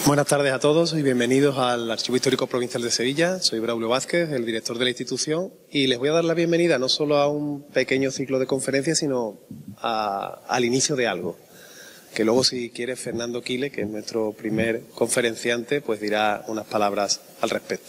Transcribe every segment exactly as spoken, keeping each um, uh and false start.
Buenas tardes a todos y bienvenidos al Archivo Histórico Provincial de Sevilla. Soy Braulio Vázquez, el director de la institución, y les voy a dar la bienvenida no solo a un pequeño ciclo de conferencias, sino a, al inicio de algo. Que luego, si quiere, Fernando Quile, que es nuestro primer conferenciante, pues dirá unas palabras al respecto.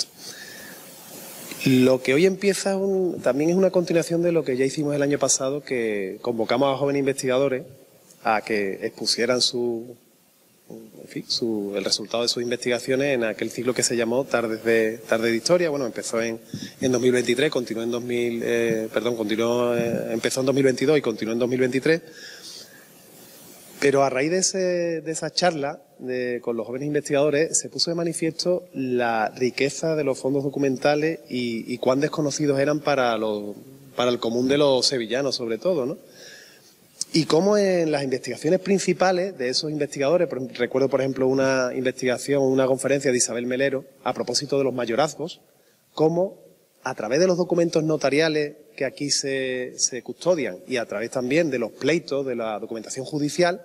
Lo que hoy empieza un, también es una continuación de lo que ya hicimos el año pasado, que convocamos a jóvenes investigadores a que expusieran su, en fin, su, el resultado de sus investigaciones en aquel ciclo que se llamó Tardes de, Tarde de Historia. Bueno, empezó en, en dos mil veintitrés, continuó en dos mil, eh, perdón, continuó, eh, empezó en dos mil veintidós y continuó en dos mil veintitrés. Pero a raíz de, ese, de esa charla de, con los jóvenes investigadores se puso de manifiesto la riqueza de los fondos documentales y, y cuán desconocidos eran para, los, para el común de los sevillanos, sobre todo, ¿no? Y cómo en las investigaciones principales de esos investigadores, recuerdo por ejemplo una investigación, una conferencia de Isabel Melero a propósito de los mayorazgos, cómo a través de los documentos notariales que aquí se, se custodian y a través también de los pleitos, de la documentación judicial,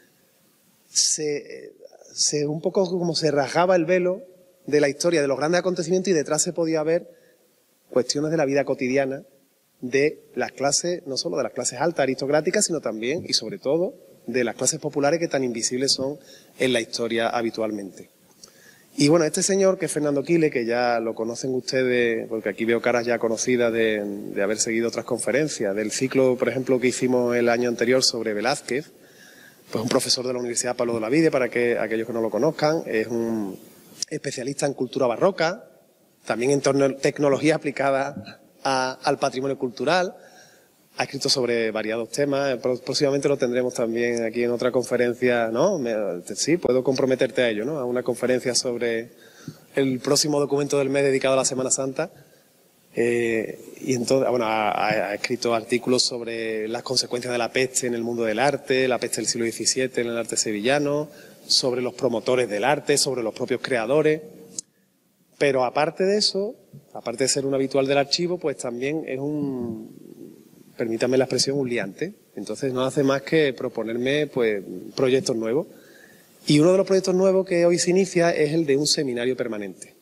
se, se un poco como se rasgaba el velo de la historia de los grandes acontecimientos y detrás se podía ver cuestiones de la vida cotidiana de las clases, no solo de las clases altas aristocráticas, sino también y sobre todo de las clases populares que tan invisibles son en la historia habitualmente. Y bueno, este señor, que es Fernando Quile, que ya lo conocen ustedes, porque aquí veo caras ya conocidas de, de haber seguido otras conferencias, del ciclo, por ejemplo, que hicimos el año anterior sobre Velázquez, pues un profesor de la Universidad Pablo de Olavide, para que aquellos que no lo conozcan, es un especialista en cultura barroca, también en tecnología aplicada a, al patrimonio cultural. Ha escrito sobre variados temas, próximamente lo tendremos también aquí en otra conferencia, ¿no? Me, sí, puedo comprometerte a ello, ¿no? A una conferencia sobre el próximo documento del mes dedicado a la Semana Santa. Eh, y entonces, bueno, ha, ha escrito artículos sobre las consecuencias de la peste en el mundo del arte, la peste del siglo diecisiete en el arte sevillano, sobre los promotores del arte, sobre los propios creadores. Pero aparte de eso, aparte de ser un habitual del archivo, pues también es un, permítame la expresión, un liante. Entonces no hace más que proponerme pues proyectos nuevos. Y uno de los proyectos nuevos que hoy se inicia es el de un seminario permanente,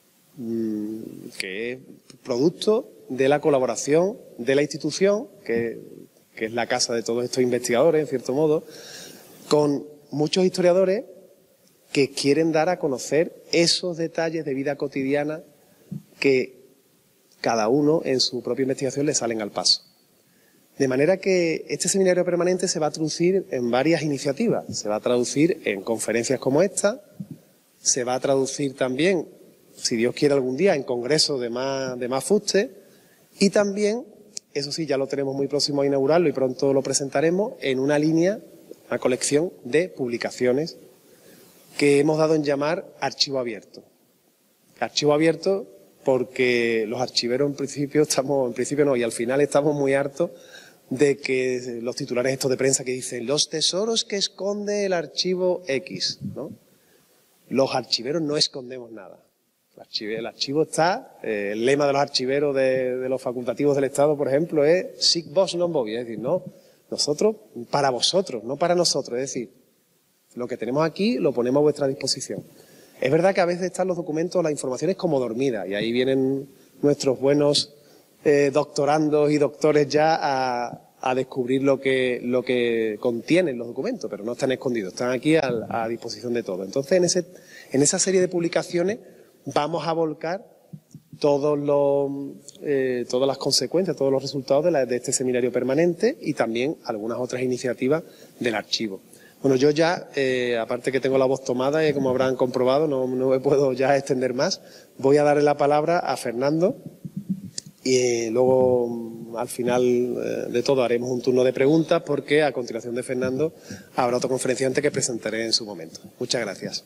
que es producto de la colaboración de la institución, que, que es la casa de todos estos investigadores, en cierto modo, con muchos historiadores que quieren dar a conocer esos detalles de vida cotidiana que cada uno en su propia investigación le salen al paso. De manera que este seminario permanente se va a traducir en varias iniciativas. Se va a traducir en conferencias como esta, se va a traducir también, si Dios quiere algún día, en congresos de más, de más fuste, y también, eso sí, ya lo tenemos muy próximo a inaugurarlo y pronto lo presentaremos, en una línea, una colección de publicaciones que hemos dado en llamar archivo abierto. Archivo abierto porque los archiveros en principio estamos, en principio no, y al final estamos muy hartos de que los titulares estos de prensa que dicen los tesoros que esconde el archivo X, ¿no? Los archiveros no escondemos nada. El archivo, el archivo está, eh, el lema de los archiveros de, de los facultativos del Estado, por ejemplo, es sic vos non vobis, es decir, no, nosotros, para vosotros, no para nosotros, es decir, lo que tenemos aquí lo ponemos a vuestra disposición. Es verdad que a veces están los documentos, las informaciones como dormidas, y ahí vienen nuestros buenos eh, doctorandos y doctores ya a, a descubrir lo que, lo que contienen los documentos, pero no están escondidos, están aquí a, a disposición de todos. Entonces, en, ese, en esa serie de publicaciones vamos a volcar todos los, eh, todas las consecuencias, todos los resultados de, la, de este seminario permanente y también algunas otras iniciativas del archivo. Bueno, yo ya, eh, aparte que tengo la voz tomada, y como habrán comprobado, no, no me puedo ya extender más, voy a darle la palabra a Fernando y eh, luego al final eh, de todo haremos un turno de preguntas porque a continuación de Fernando habrá otro conferenciante que presentaré en su momento. Muchas gracias.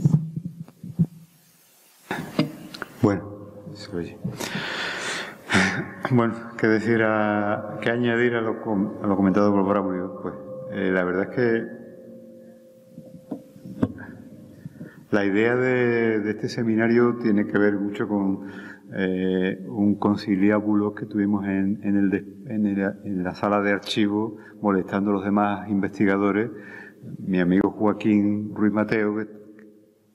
Bueno, se oye. Bueno, qué decir, a, qué añadir a lo, a lo comentado por Braulio. Pues eh, la verdad es que la idea de, de este seminario tiene que ver mucho con eh, un conciliábulo que tuvimos en, en, el de, en, el, en la sala de archivo, molestando a los demás investigadores. Mi amigo Joaquín Ruiz Mateo, que,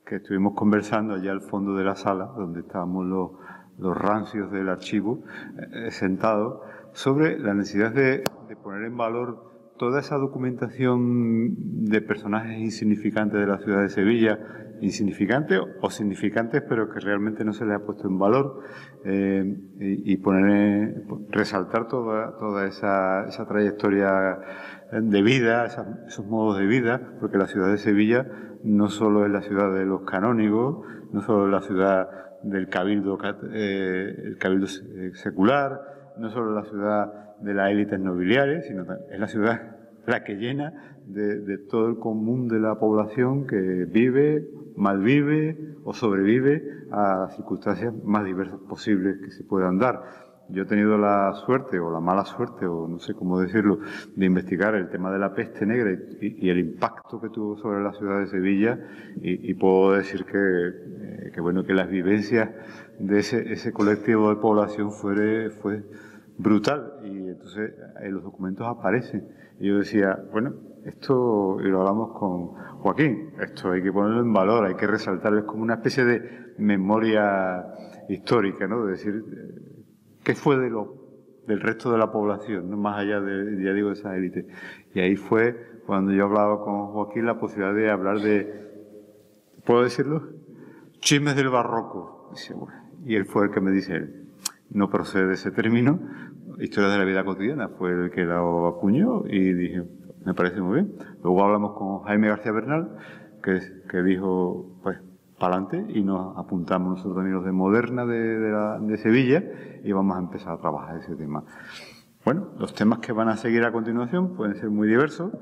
que estuvimos conversando allá al fondo de la sala, donde estábamos los, los rancios del archivo, eh, sentados, sobre la necesidad de, de poner en valor toda esa documentación de personajes insignificantes de la ciudad de Sevilla, insignificantes o significantes, pero que realmente no se les ha puesto en valor, eh, y, y poner, resaltar toda, toda esa, esa trayectoria de vida, esa, esos modos de vida, porque la ciudad de Sevilla no solo es la ciudad de los canónigos, no solo es la ciudad del cabildo, eh, el cabildo secular, no solo es la ciudad de las élites nobiliares, sino es la ciudad la que llena de, de todo el común de la población que vive, malvive o sobrevive a las circunstancias más diversas posibles que se puedan dar. Yo he tenido la suerte, o la mala suerte, o no sé cómo decirlo, de investigar el tema de la peste negra y, y el impacto que tuvo sobre la ciudad de Sevilla, y, y puedo decir que, eh, que, bueno, que las vivencias de ese, ese colectivo de población fue, fue brutal, y entonces en los documentos aparecen. Y yo decía, bueno, esto, y lo hablamos con Joaquín, esto hay que ponerlo en valor, hay que resaltarlo, es como una especie de memoria histórica, ¿no? De decir, ¿qué fue de lo, del resto de la población, no más allá de, ya digo, de esa élite? Y ahí fue cuando yo hablaba con Joaquín la posibilidad de hablar de, ¿puedo decirlo? Chismes del barroco. Dice, bueno, y él fue el que me dice, no procede ese término, historia de la vida cotidiana, fue el que lo acuñó, y dije, me parece muy bien. Luego hablamos con Jaime García Bernal, que, que dijo, pues, para adelante, y nos apuntamos nosotros también los de Moderna de, de, la, de Sevilla, y vamos a empezar a trabajar ese tema. Bueno, los temas que van a seguir a continuación pueden ser muy diversos.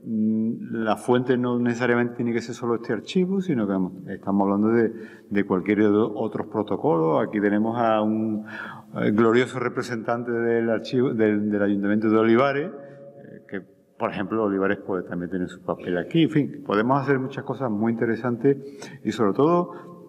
La fuente no necesariamente tiene que ser solo este archivo, sino que vamos, estamos hablando de, de cualquier otros protocolos. Aquí tenemos a un glorioso representante del archivo del, del Ayuntamiento de Olivares, que, por ejemplo, Olivares puede también tener su papel aquí. En fin, podemos hacer muchas cosas muy interesantes y, sobre todo,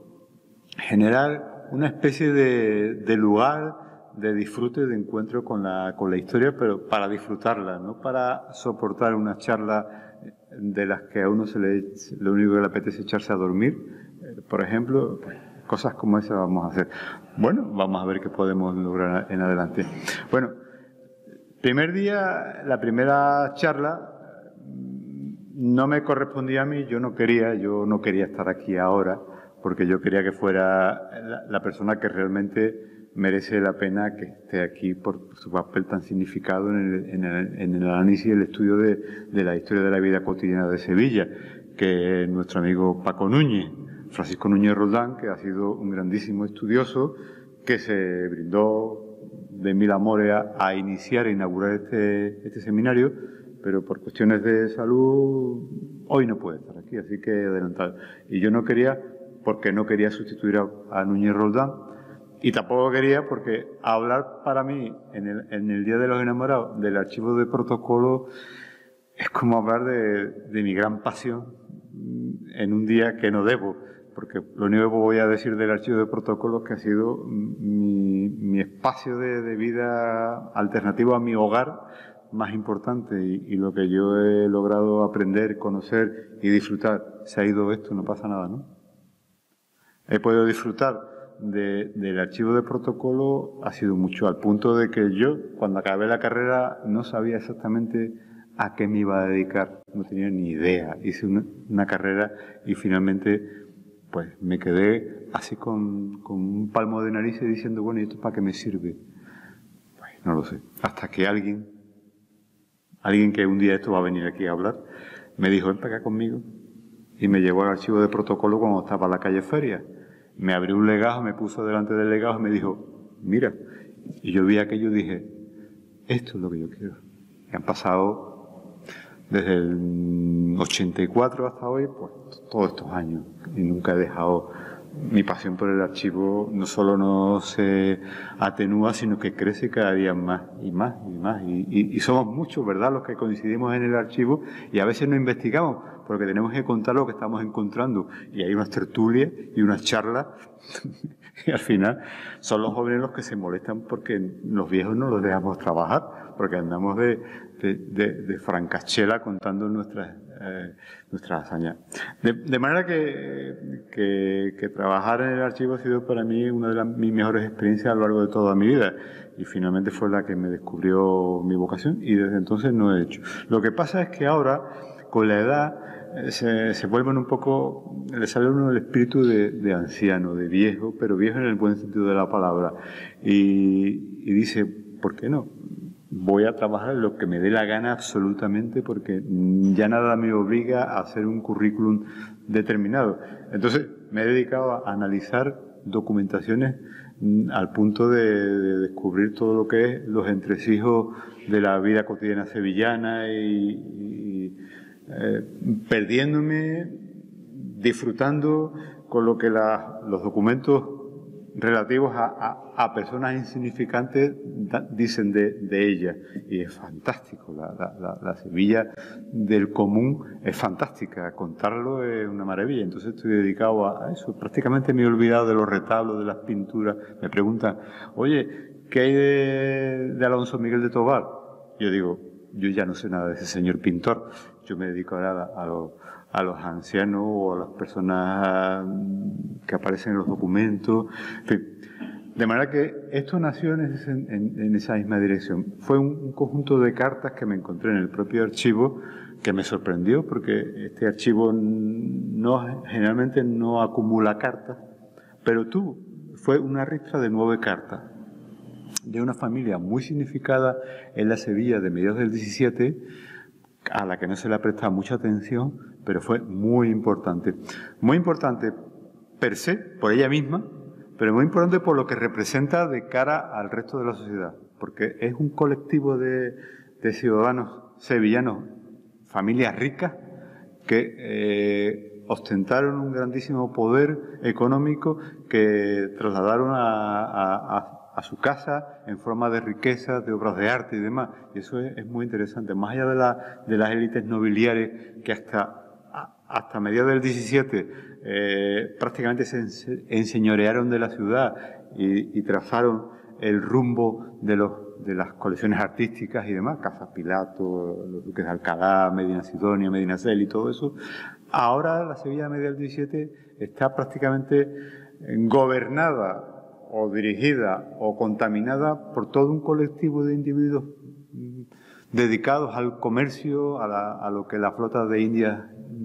generar una especie de, de lugar de disfrute, de encuentro con la, con la historia, pero para disfrutarla, no para soportar una charla de las que a uno se le, lo único que le apetece es echarse a dormir. Por ejemplo, cosas como esas vamos a hacer. Bueno, vamos a ver qué podemos lograr en adelante. Bueno, primer día, la primera charla no me correspondía a mí, yo no quería, yo no quería estar aquí ahora, porque yo quería que fuera la, la persona que realmente merece la pena que esté aquí por su papel tan significado en el, en el, en el análisis y el estudio de, de la historia de la vida cotidiana de Sevilla, que es nuestro amigo Paco Núñez, Francisco Núñez Roldán, que ha sido un grandísimo estudioso, que se brindó de mil amores a, a iniciar e inaugurar este, este seminario, pero por cuestiones de salud hoy no puede estar aquí, así que adelantado. Y yo no quería, porque no quería sustituir a, a Núñez Roldán, y tampoco quería porque hablar para mí en el, en el Día de los Enamorados del archivo de protocolo es como hablar de, de mi gran pasión en un día que no debo, porque lo único que voy a decir del archivo de protocolo es que ha sido mi, mi espacio de, de vida alternativo a mi hogar más importante, y, y lo que yo he logrado aprender, conocer y disfrutar. Se ha ido esto, no pasa nada, ¿no? He podido disfrutar De, del archivo de protocolo, ha sido mucho, al punto de que yo, cuando acabé la carrera, no sabía exactamente a qué me iba a dedicar, no tenía ni idea. Hice una, una carrera y finalmente pues me quedé así con, con un palmo de nariz diciendo, bueno, ¿y esto para qué me sirve? Pues no lo sé. Hasta que alguien, alguien que un día esto va a venir aquí a hablar, me dijo, ven para acá conmigo, y me llevó al archivo de protocolo cuando estaba en la calle Feria. Me abrió un legajo, me puso delante del legajo y me dijo, mira, y yo vi aquello y dije, esto es lo que yo quiero. Y han pasado desde el ochenta y cuatro hasta hoy, pues todos estos años, y nunca he dejado. Mi pasión por el archivo no solo no se atenúa, sino que crece cada día más y más y más. Y, y, y somos muchos, ¿verdad?, los que coincidimos en el archivo, y a veces no investigamos, porque tenemos que contar lo que estamos encontrando. Y hay unas tertulias y unas charlas, y al final son los jóvenes los que se molestan porque los viejos no los dejamos trabajar, porque andamos de, de, de, de francachela contando nuestras, eh, nuestras hazañas. De, de manera que, que, que trabajar en el archivo ha sido para mí una de las, mis mejores experiencias a lo largo de toda mi vida. Y finalmente fue la que me descubrió mi vocación y desde entonces no he hecho. Lo que pasa es que ahora, con la edad, eh, se, se vuelven un poco, le sale uno el espíritu de, de anciano, de viejo, pero viejo en el buen sentido de la palabra. Y, y dice, ¿por qué no? Voy a trabajar en lo que me dé la gana absolutamente porque ya nada me obliga a hacer un currículum determinado. Entonces me he dedicado a analizar documentaciones al punto de, de descubrir todo lo que es los entresijos de la vida cotidiana sevillana y, y eh, perdiéndome, disfrutando con lo que la, los documentos relativos a, a, a personas insignificantes da, dicen de, de ella. Y es fantástico, la, la, la, la Sevilla del común es fantástica, contarlo es una maravilla. Entonces estoy dedicado a, a eso. Prácticamente me he olvidado de los retablos, de las pinturas. Me preguntan, oye, ¿qué hay de, de Alonso Miguel de Tobar? Yo digo, yo ya no sé nada de ese señor pintor. Yo me dedico ahora a, a los a los ancianos o a las personas que aparecen en los documentos. En fin, de manera que esto nació en, ese, en, en esa misma dirección. Fue un, un conjunto de cartas que me encontré en el propio archivo que me sorprendió porque este archivo no, generalmente no acumula cartas, pero tuvo, fue una ristra de nueve cartas de una familia muy significada en la Sevilla de mediados del diecisiete, a la que no se le ha prestado mucha atención, pero fue muy importante. Muy importante per se, por ella misma, pero muy importante por lo que representa de cara al resto de la sociedad, porque es un colectivo de, de ciudadanos sevillanos, familias ricas, que eh, ostentaron un grandísimo poder económico que trasladaron a, a, a a su casa en forma de riqueza, de obras de arte y demás. Y eso es, es muy interesante. Más allá de, la, de las élites nobiliares que hasta, hasta mediados del diecisiete eh, prácticamente se enseñorearon de la ciudad y, y trazaron el rumbo de, los, de las colecciones artísticas y demás, Casa Pilato, los duques de Alcalá, Medina Sidonia, Medina Celi y todo eso. Ahora la Sevilla de mediados del diecisiete está prácticamente gobernada o dirigida o contaminada por todo un colectivo de individuos dedicados al comercio, a, la, a lo que la flota de Indias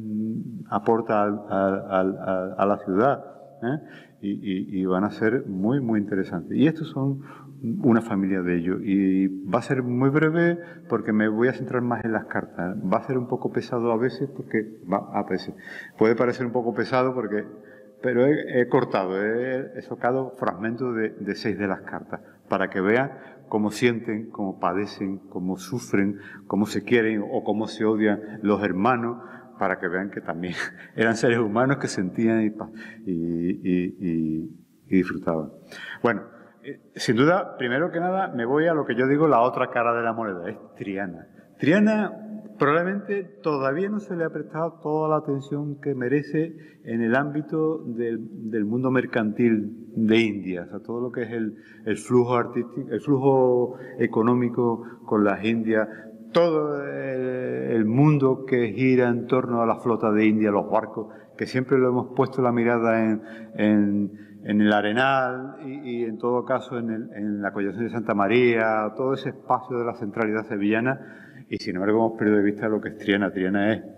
aporta al, al, al, a la ciudad, ¿eh? y, y, y van a ser muy, muy interesantes. Y estos son una familia de ellos. Y va a ser muy breve porque me voy a centrar más en las cartas. Va a ser un poco pesado a veces porque va a veces. Puede parecer un poco pesado porque pero he, he cortado, he, he sacado fragmentos de, de seis de las cartas para que vean cómo sienten, cómo padecen, cómo sufren, cómo se quieren o cómo se odian los hermanos, para que vean que también eran seres humanos que sentían y, y, y, y, y disfrutaban. Bueno, eh, sin duda, primero que nada, me voy a lo que yo digo la otra cara de la moneda, es Triana. Triana probablemente todavía no se le ha prestado toda la atención que merece en el ámbito del, del mundo mercantil de India, o sea, todo lo que es el, el flujo artístico, el flujo económico con las Indias, todo el, el mundo que gira en torno a la flota de India, los barcos, que siempre lo hemos puesto la mirada en, en, en el Arenal y, y en todo caso en, el, en la Collación de Santa María, todo ese espacio de la centralidad sevillana. Y sin embargo hemos perdido de vista lo que es Triana. Triana es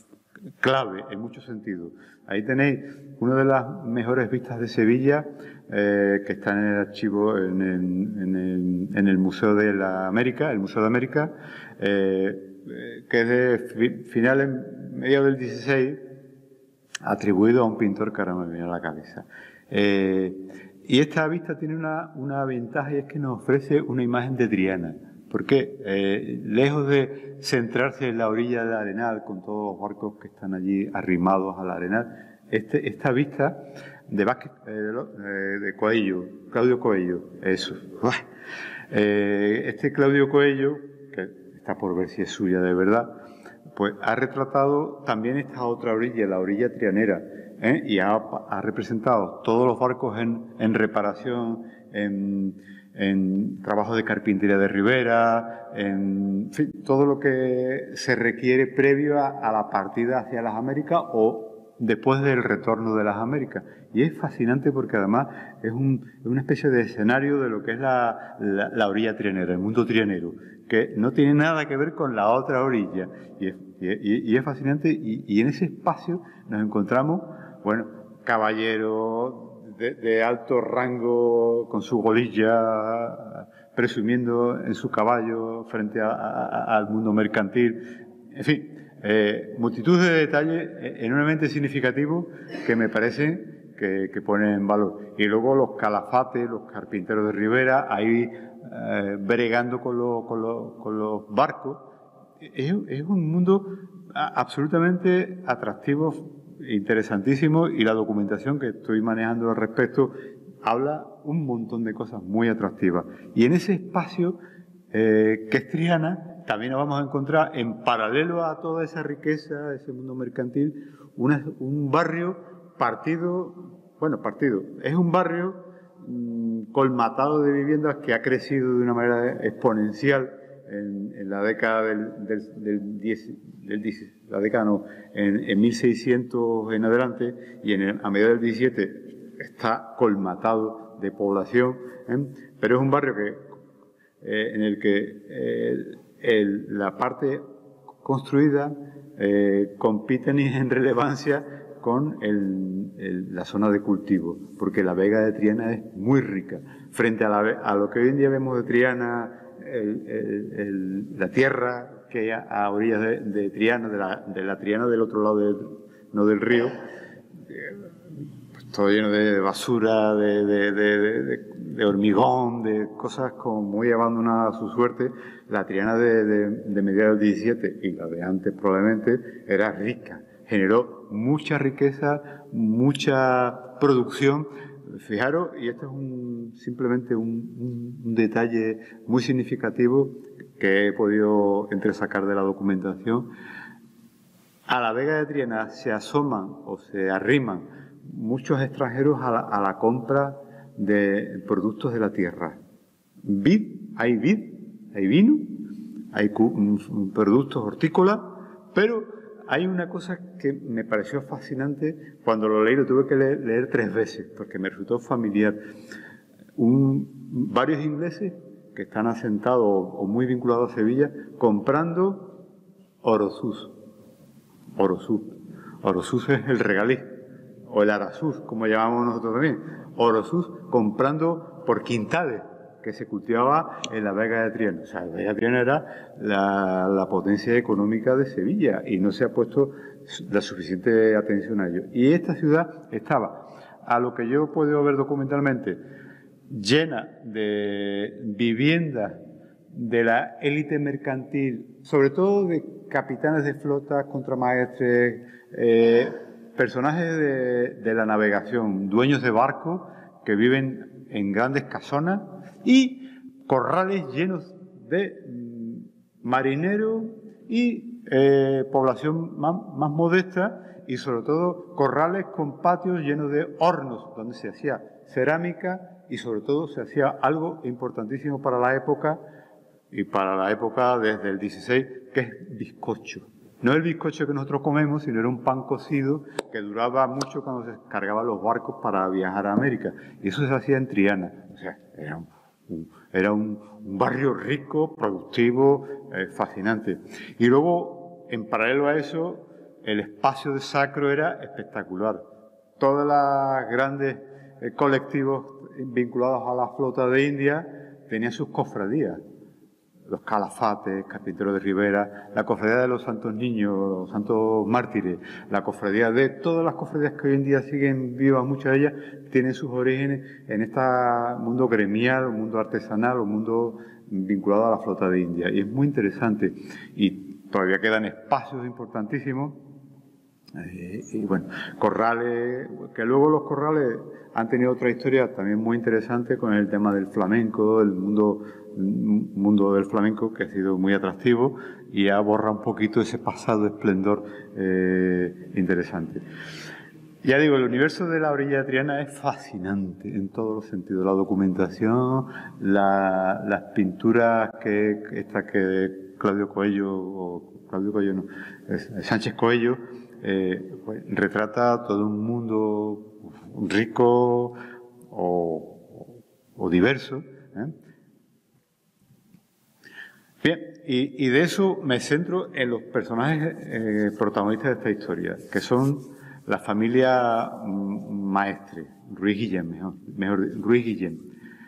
clave en muchos sentidos. Ahí tenéis una de las mejores vistas de Sevilla, eh, que está en el archivo, en el, en, el, en el Museo de la América, el Museo de América, eh, que es de finales, mediados del dieciséis, atribuido a un pintor que ahora me viene a la cabeza. Eh, y esta vista tiene una, una ventaja y es que nos ofrece una imagen de Triana. Porque eh, lejos de centrarse en la orilla del Arenal con todos los barcos que están allí arrimados al Arenal, este, esta vista de Vázquez, eh, de Coello, Claudio Coello, eso, eh, este Claudio Coello, que está por ver si es suya de verdad, pues ha retratado también esta otra orilla, la orilla trianera, ¿eh? Y ha, ha representado todos los barcos en, en reparación, en, en trabajo de carpintería de ribera, en, en fin, todo lo que se requiere previo a, a la partida hacia las Américas o después del retorno de las Américas. Y es fascinante porque además es, un, es una especie de escenario de lo que es la, la, la orilla trianera, el mundo trianero, que no tiene nada que ver con la otra orilla. Y es, y, y es fascinante, y, y en ese espacio nos encontramos, bueno, caballeros de, de alto rango con su golilla, presumiendo en su caballo frente a, a, al mundo mercantil. En fin, eh, multitud de detalles enormemente significativos que me parecen que, que ponen en valor. Y luego los calafates, los carpinteros de ribera, ahí eh, bregando con, lo, con, lo, con los barcos. Es, es un mundo absolutamente atractivo, interesantísimo, y la documentación que estoy manejando al respecto habla un montón de cosas muy atractivas. Y en ese espacio eh, que es Triana, también nos vamos a encontrar, en paralelo a toda esa riqueza, ese mundo mercantil, una, un barrio partido, bueno, partido, es un barrio mmm, colmatado de viviendas que ha crecido de una manera exponencial en, en la década del, del, del, diez, del diez, la década no, en, en mil seiscientos en adelante, y en el, a mediados del diecisiete está colmatado de población, ¿eh? Pero es un barrio que eh, en el que eh, el, la parte construida eh, compite en relevancia con el, el, la zona de cultivo, porque la Vega de Triana es muy rica. Frente a, la, a lo que hoy en día vemos de Triana, el, el, el, la tierra que hay a, a orillas de, de Triana, de la, de la Triana del otro lado del, no del río, pues todo lleno de basura, de, de, de, de, de hormigón, de cosas como muy abandonadas a su suerte. La Triana de, de, de mediados del diecisiete y la de antes probablemente era rica, generó mucha riqueza, mucha producción. Fijaros, y esto es un, simplemente un, un, un detalle muy significativo que he podido entresacar de la documentación. A la Vega de Triana se asoman o se arriman muchos extranjeros a la, a la compra de productos de la tierra. Vid, hay vid, hay vino, hay productos hortícolas, pero hay una cosa que me pareció fascinante cuando lo leí, lo tuve que leer, leer tres veces porque me resultó familiar. Un, varios ingleses que están asentados o muy vinculados a Sevilla comprando orosus. Orosus. Orosus es el regaliz, o el arasus, como llamamos nosotros también. Orosus comprando por quintales que se cultivaba en la Vega de Triana. O sea, la Vega de Triana era la, la potencia económica de Sevilla y no se ha puesto la suficiente atención a ello. Y esta ciudad estaba, a lo que yo he podido ver documentalmente, llena de viviendas de la élite mercantil, sobre todo de capitanes de flotas, contramaestres, eh, personajes de, de la navegación, dueños de barcos que viven en grandes casonas, y corrales llenos de marineros y eh, población más, más modesta, y sobre todo corrales con patios llenos de hornos donde se hacía cerámica y sobre todo se hacía algo importantísimo para la época y para la época desde el dieciséis, que es bizcocho. No el bizcocho que nosotros comemos, sino era un pan cocido que duraba mucho cuando se cargaban los barcos para viajar a América. Y eso se hacía en Triana. O sea, era un, un, era un, un barrio rico, productivo, eh, fascinante. Y luego, en paralelo a eso, el espacio de sacro era espectacular. Todas las grandes eh, colectivos vinculados a la flota de India tenían sus cofradías. Los calafates, carpinteros de ribera, la cofradía de los santos niños, los santos mártires, la cofradía de todas las cofradías que hoy en día siguen vivas, muchas de ellas tienen sus orígenes en este mundo gremial, un mundo artesanal, un mundo vinculado a la flota de India. Y es muy interesante. Y todavía quedan espacios importantísimos Eh, y bueno, corrales, que luego los corrales han tenido otra historia también muy interesante con el tema del flamenco, el mundo, mundo del flamenco que ha sido muy atractivo y ha borrado un poquito ese pasado esplendor eh, interesante. Ya digo, el universo de la orilla de Triana es fascinante en todos los sentidos. La documentación, la, las pinturas que esta que Claudio Coello, o Claudio Coello no, es Sánchez Coello, eh, pues, retrata todo un mundo rico o, o diverso. ¿eh? Bien, y, y de eso me centro en los personajes eh, protagonistas de esta historia, que son la familia Maestre, Ruiz Guillén, mejor, mejor Ruiz Guillén.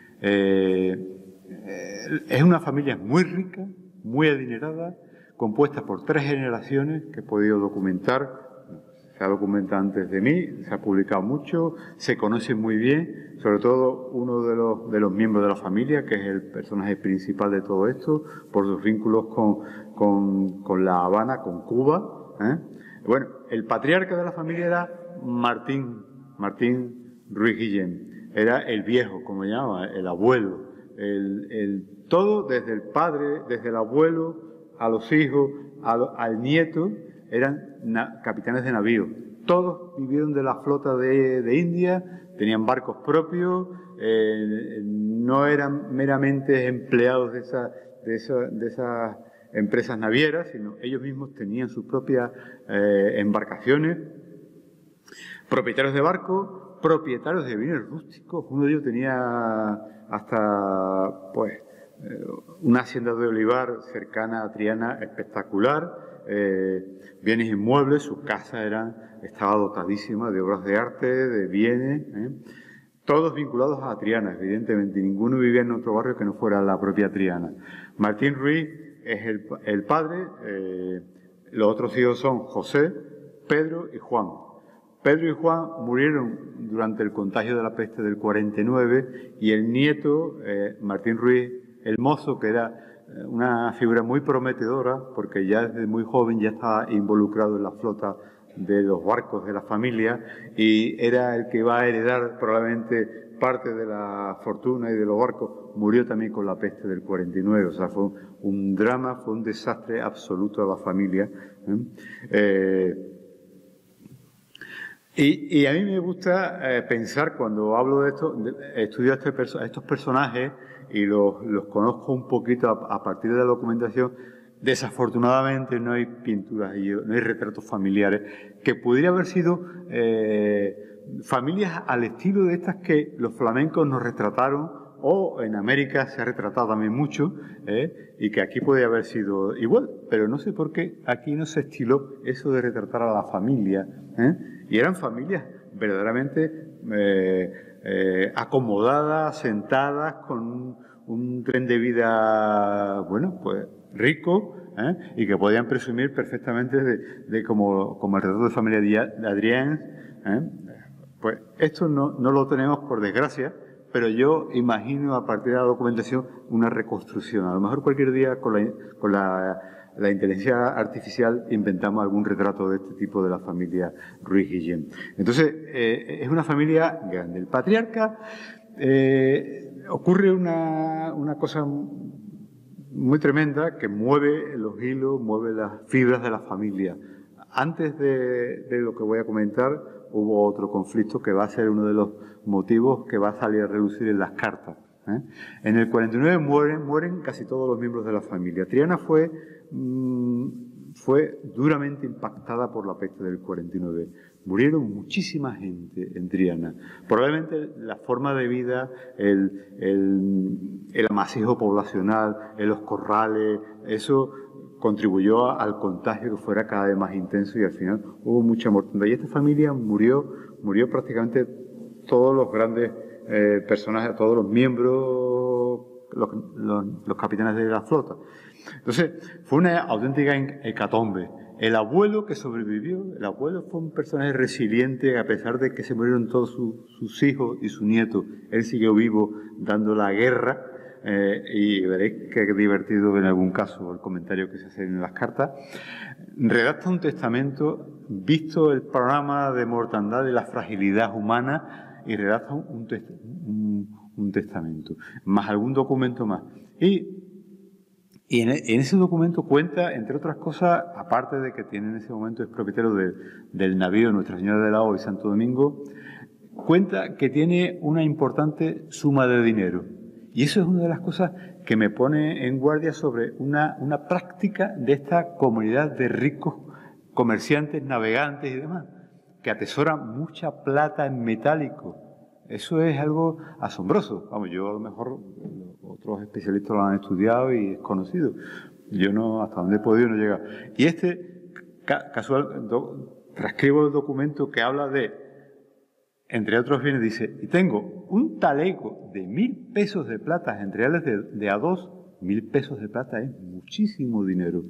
Eh, eh, es una familia muy rica, muy adinerada, compuesta por tres generaciones que he podido documentar. Se ha documentado antes de mí, se ha publicado mucho, se conocen muy bien, sobre todo uno de los, de los miembros de la familia, que es el personaje principal de todo esto, por sus vínculos con, con, con La Habana, con Cuba. ¿eh? Bueno, el patriarca de la familia era Martín, Martín Ruiz Guillén. Era el viejo, como llamaba, el abuelo. El, el, todo, desde el padre, desde el abuelo, a los hijos, a, al nieto, eran na, capitanes de navío. Todos vivieron de la flota de, de India, tenían barcos propios, eh, no eran meramente empleados de esa, de esa, de esas empresas navieras, sino ellos mismos tenían sus propias eh, embarcaciones, propietarios de barcos, propietarios de bienes rústicos. Uno de ellos tenía hasta pues eh, una hacienda de olivar cercana a Triana espectacular, eh, bienes inmuebles, su casa era, estaba dotadísima de obras de arte, de bienes, eh, todos vinculados a Triana, evidentemente, ninguno vivía en otro barrio que no fuera la propia Triana. Martín Ruiz es el, el padre, eh, los otros hijos son José, Pedro y Juan. Pedro y Juan murieron durante el contagio de la peste del cuarenta y nueve y el nieto, eh, Martín Ruiz, el mozo, que era una figura muy prometedora, porque ya desde muy joven ya estaba involucrado en la flota de los barcos de la familia y era el que iba a heredar probablemente parte de la fortuna y de los barcos. Murió también con la peste del cuarenta y nueve, o sea, fue un drama, fue un desastre absoluto a la familia. ¿eh? Eh, y, y a mí me gusta eh, pensar, cuando hablo de esto, de, estudio a, este perso a estos personajes y los, los conozco un poquito a, a partir de la documentación. Desafortunadamente no hay pinturas, no hay retratos familiares, que pudiera haber sido eh, familias al estilo de estas que los flamencos nos retrataron, o en América se ha retratado también mucho, eh, y que aquí puede haber sido igual, pero no sé por qué aquí no se estiló eso de retratar a la familia, ¿eh? Y eran familias verdaderamente eh, eh, acomodadas, sentadas, con un, un tren de vida, bueno, pues rico, ¿eh? Y que podían presumir perfectamente de, de como, como el retrato de familia de Adrián. ¿eh? Pues esto no, no lo tenemos, por desgracia, pero yo imagino a partir de la documentación una reconstrucción. A lo mejor cualquier día con la, con la, la inteligencia artificial inventamos algún retrato de este tipo de la familia Ruiz Guillén. Entonces, eh, es una familia grande. El patriarca, eh, ocurre una, una cosa muy tremenda que mueve los hilos, mueve las fibras de la familia. Antes de, de lo que voy a comentar, hubo otro conflicto que va a ser uno de los motivos que va a salir a relucir en las cartas. ¿eh? En el cuarenta y nueve mueren, mueren casi todos los miembros de la familia. Triana fue, mmm, fue duramente impactada por la peste del cuarenta y nueve. Murieron muchísima gente en Triana. Probablemente la forma de vida, el, el, el amasijo poblacional, en los corrales, eso contribuyó al contagio que fuera cada vez más intenso y al final hubo mucha mortandad. Y esta familia murió, murió prácticamente todos los grandes eh, personajes, todos los miembros, los, los, los capitanes de la flota. Entonces, fue una auténtica hecatombe. El abuelo que sobrevivió, el abuelo fue un personaje resiliente, a pesar de que se murieron todos su, sus hijos y su nieto. Él siguió vivo dando la guerra. Eh, y veréis qué divertido en algún caso el comentario que se hace en las cartas. Redacta un testamento visto el panorama de mortandad de la fragilidad humana y redacta un, test, un, un testamento, más algún documento más. Y, y en, en ese documento cuenta, entre otras cosas, aparte de que tiene en ese momento es propietario de, del navío Nuestra Señora de la O y Santo Domingo, cuenta que tiene una importante suma de dinero. Y eso es una de las cosas que me pone en guardia sobre una, una práctica de esta comunidad de ricos comerciantes, navegantes y demás, que atesoran mucha plata en metálico. Eso es algo asombroso. Vamos, yo a lo mejor otros especialistas lo han estudiado y es conocido. Yo no, hasta donde he podido no llegar. Y este, ca casual, do, transcribo el documento que habla de, entre otros bienes, dice, y tengo un talego de mil pesos de plata en reales de, de a dos, mil pesos de plata es muchísimo dinero.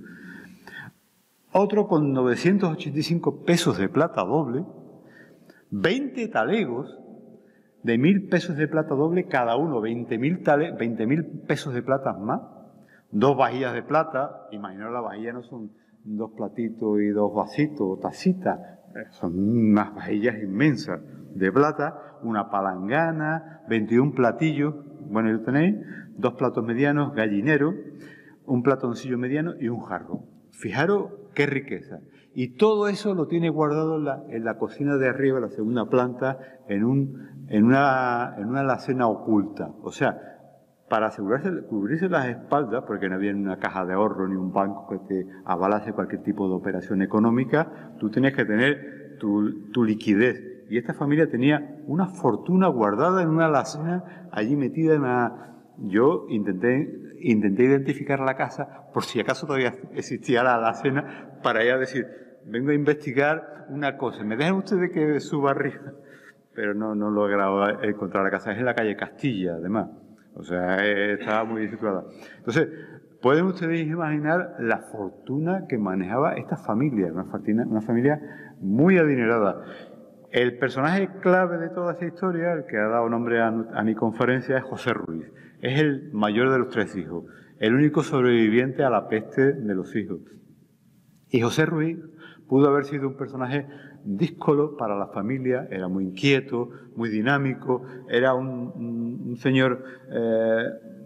Otro con novecientos ochenta y cinco pesos de plata doble, veinte talegos de mil pesos de plata doble cada uno, veinte mil pesos de plata más, dos vajillas de plata, imaginaos la vajilla no son dos platitos y dos vasitos o tacitas, son unas vajillas inmensas de plata, una palangana, veintiún platillos, bueno, ya lo tenéis, dos platos medianos, gallinero, un platoncillo mediano y un jarro. Fijaros qué riqueza. Y todo eso lo tiene guardado en la, en la cocina de arriba, la segunda planta, en, un, en, una, en una alacena oculta. O sea, para asegurarse, cubrirse las espaldas, porque no había una caja de ahorro ni un banco que te avalase cualquier tipo de operación económica, tú tenías que tener tu, tu liquidez. Y esta familia tenía una fortuna guardada en una alacena, allí metida en una... Yo intenté, intenté identificar la casa, por si acaso todavía existía la alacena, para ella decir, vengo a investigar una cosa, ¿me dejan ustedes que suba arriba? Pero no, no he logrado encontrar la casa, es en la calle Castilla, además. O sea, estaba muy situada. Entonces, pueden ustedes imaginar la fortuna que manejaba esta familia, una familia, una familia muy adinerada. El personaje clave de toda esta historia, el que ha dado nombre a, a mi conferencia, es José Ruiz. Es el mayor de los tres hijos, el único sobreviviente a la peste de los hijos. Y José Ruiz pudo haber sido un personaje díscolo para la familia, era muy inquieto, muy dinámico, era un, un, un señor eh,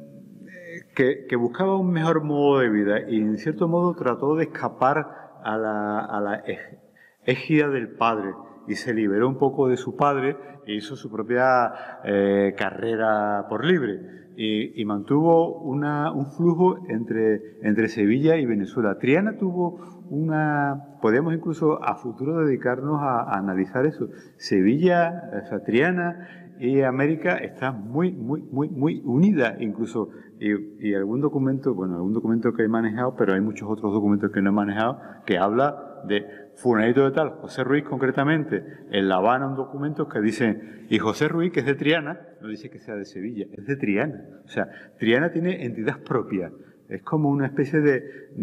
que, que buscaba un mejor modo de vida y en cierto modo trató de escapar a la, a la égida del padre y se liberó un poco de su padre e hizo su propia eh, carrera por libre. Y, y mantuvo una, un flujo entre, entre Sevilla y Venezuela. Triana tuvo una... Podríamos incluso a futuro dedicarnos a, a analizar eso. Sevilla, o sea, Triana y América están muy, muy, muy, muy unidas incluso. Y, y algún documento, bueno, algún documento que he manejado, pero hay muchos otros documentos que no he manejado, que habla de fulanito de tal, José Ruiz concretamente, en La Habana un documento que dice, y José Ruiz, que es de Triana, no dice que sea de Sevilla, es de Triana. O sea, Triana tiene entidad propia, es como una especie de,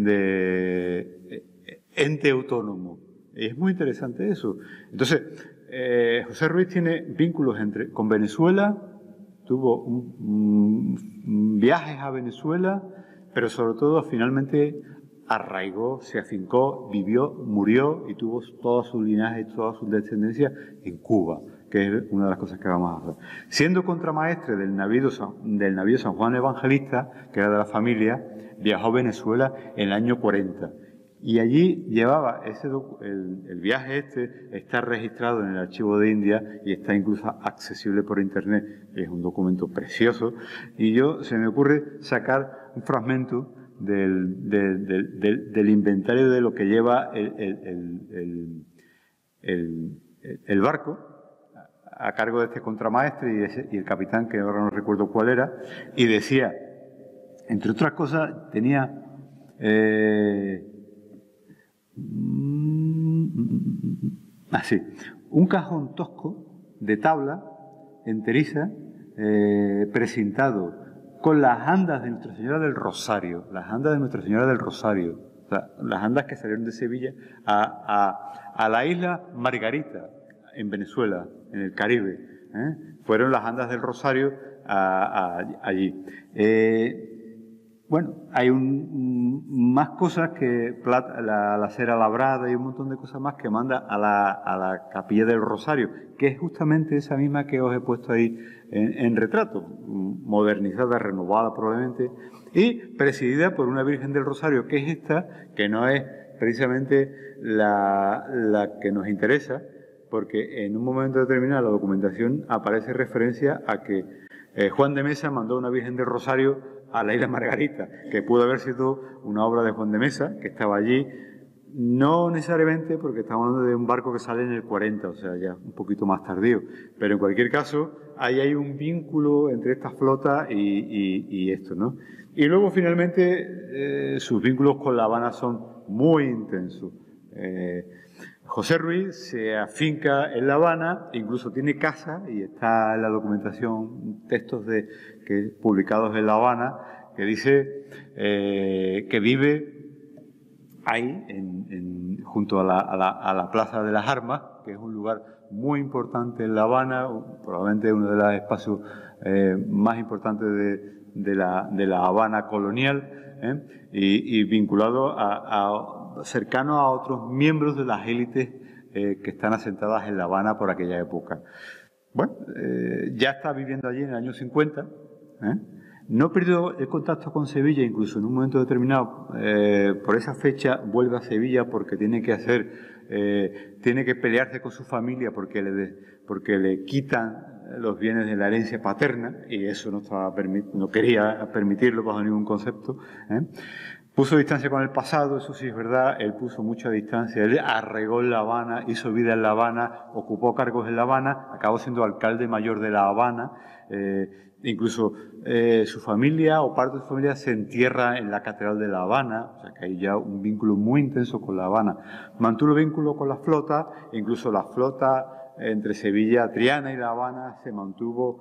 de ente autónomo. Y es muy interesante eso. Entonces, eh, José Ruiz tiene vínculos entre, con Venezuela, tuvo un, un, viajes a Venezuela, pero sobre todo finalmente arraigó, se afincó, vivió, murió y tuvo toda su linaje y toda su descendencia en Cuba, que es una de las cosas que vamos a hacer. Siendo contramaestre del navío, del navío San Juan Evangelista, que era de la familia, viajó a Venezuela en el año cuarenta. Y allí llevaba ese el, el viaje este, está registrado en el Archivo de India y está incluso accesible por internet. Es un documento precioso. Y yo, se me ocurre sacar un fragmento del, del, del, del, del inventario de lo que lleva el, el, el, el, el, el barco a cargo de este contramaestre y, ese, y el capitán, que ahora no recuerdo cuál era, y decía, entre otras cosas, tenía... Eh, así, un cajón tosco de tabla enteriza, eh, precintado con las andas de Nuestra Señora del Rosario, las andas de Nuestra Señora del Rosario, o sea, las andas que salieron de Sevilla a, a, a la isla Margarita, en Venezuela, en el Caribe, ¿eh? Fueron las andas del Rosario a, a, allí. Eh, bueno, hay un, más cosas que plata, la, la cera labrada y un montón de cosas más que manda a la, a la Capilla del Rosario, que es justamente esa misma que os he puesto ahí en, en retrato, modernizada, renovada probablemente, y presidida por una Virgen del Rosario, que es esta, que no es precisamente la, la que nos interesa, porque en un momento determinado la documentación aparece referencia a que eh, Juan de Mesa mandó una Virgen del Rosario a la isla Margarita, que pudo haber sido una obra de Juan de Mesa, que estaba allí, no necesariamente porque estamos hablando de un barco que sale en el cuarenta, o sea, ya un poquito más tardío, pero en cualquier caso, ahí hay un vínculo entre esta flota y, y, y esto, ¿no? Y luego, finalmente, eh, sus vínculos con La Habana son muy intensos. Eh, José Ruiz se afinca en La Habana, incluso tiene casa, y está en la documentación, textos de, que, publicados en La Habana, que dice eh, que vive ahí, en, en, junto a la, a, la, a la Plaza de las Armas, que es un lugar muy importante en La Habana, probablemente uno de los espacios eh, más importantes de, de, la, de la Habana colonial, ¿eh? y, y vinculado a, a cercano a otros miembros de las élites eh, que están asentadas en La Habana por aquella época. Bueno, eh, ya está viviendo allí en el año cincuenta, ¿eh? No perdió el contacto con Sevilla, incluso en un momento determinado, eh, por esa fecha vuelve a Sevilla porque tiene que hacer, eh, tiene que pelearse con su familia porque le, porque le quitan los bienes de la herencia paterna, y eso no estaba no quería permitirlo bajo ningún concepto, ¿eh? Puso distancia con el pasado, eso sí es verdad, él puso mucha distancia, él arraigó en La Habana, hizo vida en La Habana, ocupó cargos en La Habana, acabó siendo alcalde mayor de La Habana, eh, incluso eh, su familia o parte de su familia se entierra en la Catedral de La Habana, o sea que hay ya un vínculo muy intenso con La Habana. Mantuvo vínculo con la flota, incluso la flota entre Sevilla, Triana y La Habana se mantuvo,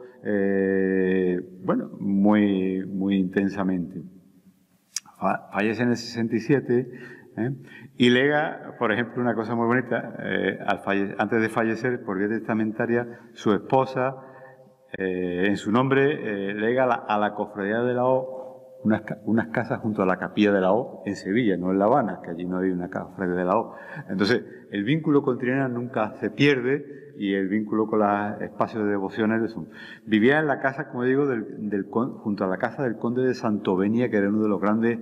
eh, bueno, muy, muy intensamente. Fallece en el sesenta y siete, ¿eh? Y lega, por ejemplo, una cosa muy bonita, eh, al falle antes de fallecer, por vía testamentaria, su esposa, eh, en su nombre, eh, lega la, a la Cofradía de la O unas, unas casas junto a la Capilla de la O en Sevilla, no en La Habana, que allí no hay una Cofradía de la O. Entonces, el vínculo con Triana nunca se pierde, y el vínculo con los espacios de devociones. Son. Vivía en la casa, como digo, del, del, junto a la casa del conde de Santovenia, que era uno de los grandes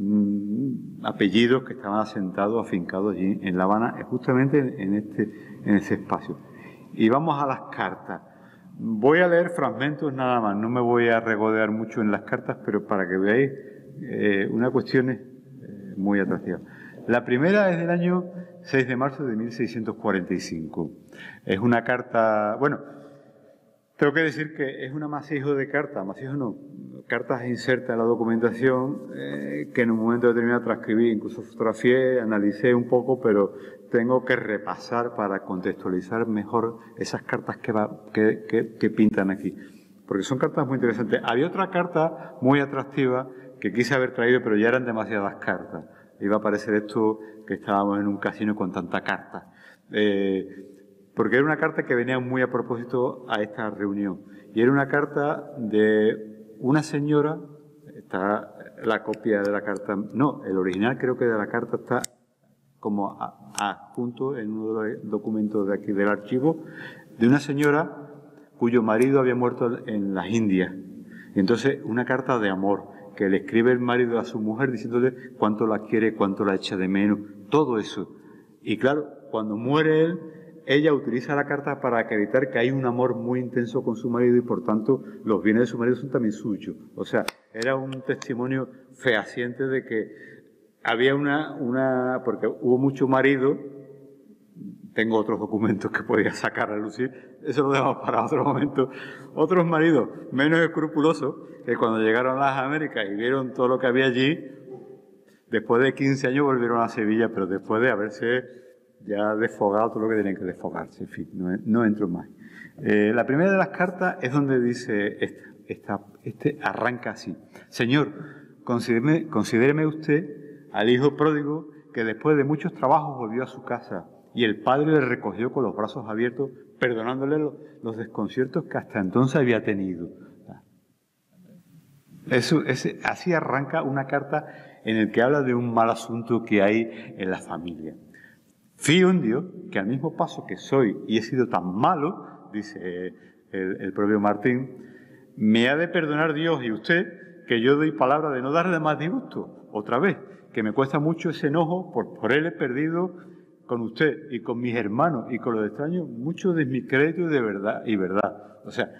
mmm, apellidos que estaban asentados, afincados allí en La Habana, justamente en, este, en ese espacio. Y vamos a las cartas. Voy a leer fragmentos nada más, no me voy a regodear mucho en las cartas, pero para que veáis eh, una cuestión eh, muy atractiva. La primera es del año seis de marzo de mil seiscientos cuarenta y cinco. Es una carta, bueno, tengo que decir que es un amasijo de cartas, amasijo no, cartas insertas en la documentación eh, que en un momento determinado transcribí, incluso fotografié, analicé un poco, pero tengo que repasar para contextualizar mejor esas cartas que, va, que, que, que pintan aquí, porque son cartas muy interesantes. Había otra carta muy atractiva que quise haber traído, pero ya eran demasiadas cartas. Iba a parecer esto que estábamos en un casino con tanta carta. Eh, porque era una carta que venía muy a propósito a esta reunión. Y era una carta de una señora, está la copia de la carta, no, el original creo que de la carta está como adjunto en uno de los documentos de aquí del archivo, de una señora cuyo marido había muerto en las Indias. Y entonces una carta de amor, que le escribe el marido a su mujer diciéndole cuánto la quiere, cuánto la echa de menos, todo eso. Y claro, cuando muere él, ella utiliza la carta para acreditar que hay un amor muy intenso con su marido y por tanto los bienes de su marido son también suyos. O sea, era un testimonio fehaciente de que había una, una porque hubo mucho marido, tengo otros documentos que podía sacar a lucir, eso lo dejamos para otro momento, otros maridos menos escrupulosos que cuando llegaron a las Américas y vieron todo lo que había allí, después de quince años volvieron a Sevilla, pero después de haberse ya desfogado todo lo que tenían que desfogarse, en fin, no, no entro más. Eh, la primera de las cartas es donde dice, esta, esta, este arranca así: Señor, considéreme, considéreme usted al hijo pródigo que después de muchos trabajos volvió a su casa y el padre le recogió con los brazos abiertos, perdonándole los, los desconciertos que hasta entonces había tenido. Eso, ese, así arranca una carta en el que habla de un mal asunto que hay en la familia. Fío en Dios, que al mismo paso que soy y he sido tan malo, dice el, el propio Martín, me ha de perdonar Dios y usted, que yo doy palabra de no darle más disgusto, otra vez, que me cuesta mucho ese enojo, por, por él he perdido con usted y con mis hermanos y con los extraños mucho de mi crédito y de verdad y verdad. O sea,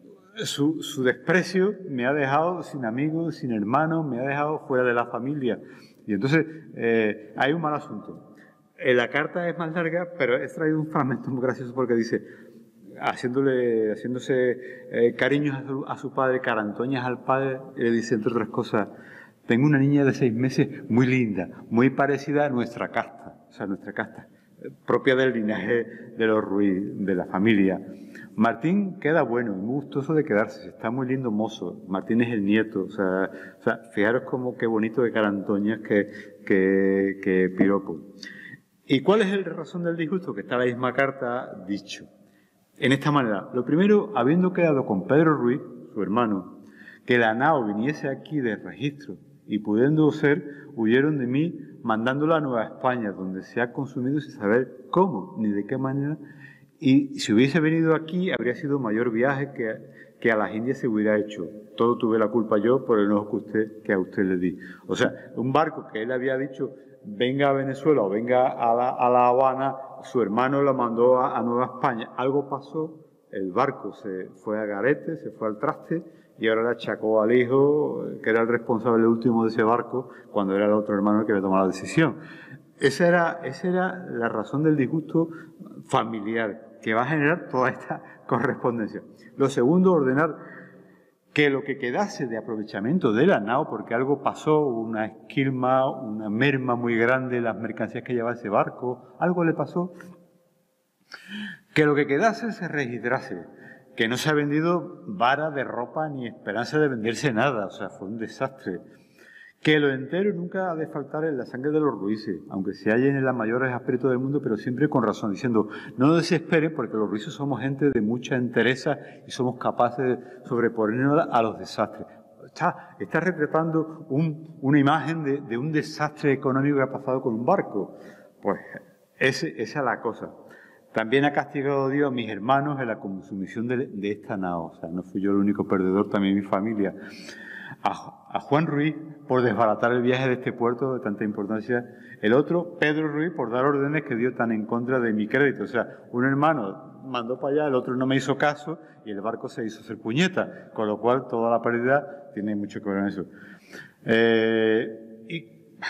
su, su desprecio me ha dejado sin amigos, sin hermanos, me ha dejado fuera de la familia. Y entonces eh, hay un mal asunto. Eh, la carta es más larga, pero he traído un fragmento muy gracioso porque dice, haciéndole, haciéndose eh, cariños a su, a su padre, carantoñas al padre, le dice, entre otras cosas, tengo una niña de seis meses muy linda, muy parecida a nuestra casta, o sea, nuestra casta, propia del linaje de los Ruiz, de la familia. Martín queda bueno, muy gustoso de quedarse, está muy lindo mozo. Martín es el nieto, o sea, o sea fijaros como qué bonito de carantoñas que, que, que piropo. ¿Y cuál es la razón del disgusto? Que está la misma carta dicho. En esta manera, lo primero, habiendo quedado con Pedro Ruiz, su hermano, que la nao viniese aquí de registro y pudiendo ser, huyeron de mí mandándola a Nueva España, donde se ha consumido sin saber cómo ni de qué manera, y si hubiese venido aquí habría sido mayor viaje que, que a las Indias se hubiera hecho. Todo tuve la culpa yo por el enojo que, usted, que a usted le di. O sea, un barco que él había dicho venga a Venezuela o venga a la, a la Habana, su hermano lo mandó a, a Nueva España. Algo pasó, el barco se fue a garete, se fue al traste, y ahora le achacó al hijo, que era el responsable último de ese barco, cuando era el otro hermano el que había tomado la decisión. Esa era, esa era la razón del disgusto familiar, que va a generar toda esta correspondencia. Lo segundo, ordenar que lo que quedase de aprovechamiento de la nao, porque algo pasó, una esquilma, una merma muy grande, las mercancías que llevaba ese barco, algo le pasó, que lo que quedase se registrase, que no se ha vendido vara de ropa ni esperanza de venderse nada, o sea, fue un desastre. Que lo entero nunca ha de faltar en la sangre de los Ruices, aunque se hallen en las mayores aprietos del mundo, pero siempre con razón, diciendo, no desesperen porque los Ruices somos gente de mucha entereza y somos capaces de sobreponernos a los desastres. Está, está retratando un, una imagen de, de un desastre económico que ha pasado con un barco. Pues ese, esa es la cosa. También ha castigado Dios a mis hermanos en la consumición de, de esta nao. O sea, no fui yo el único perdedor, también mi familia. A, a Juan Ruiz por desbaratar el viaje de este puerto de tanta importancia. El otro, Pedro Ruiz, por dar órdenes que dio tan en contra de mi crédito. O sea, un hermano mandó para allá, el otro no me hizo caso y el barco se hizo hacer puñeta. Con lo cual, toda la pérdida tiene mucho que ver en eso. Eh, y,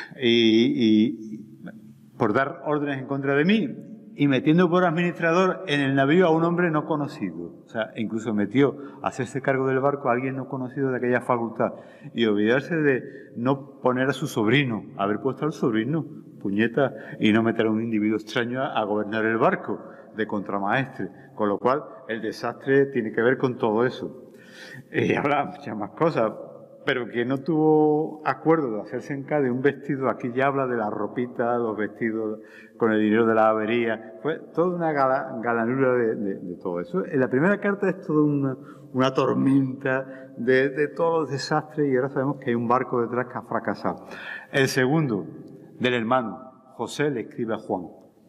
y, y por dar órdenes en contra de mí, y metiendo por administrador en el navío a un hombre no conocido. O sea, incluso metió a hacerse cargo del barco a alguien no conocido de aquella facultad. Y olvidarse de no poner a su sobrino, haber puesto al sobrino, puñeta, y no meter a un individuo extraño a, a gobernar el barco de contramaestre. Con lo cual, el desastre tiene que ver con todo eso. Y habrá muchas más cosas, pero que no tuvo acuerdo de hacerse en cada de un vestido. Aquí ya habla de la ropita, los vestidos con el dinero de la avería. Fue toda una gala, galanura de, de, de todo eso. En la primera carta es toda una, una tormenta de, de todos los desastres y ahora sabemos que hay un barco detrás que ha fracasado. El segundo, del hermano, José le escribe a Juan.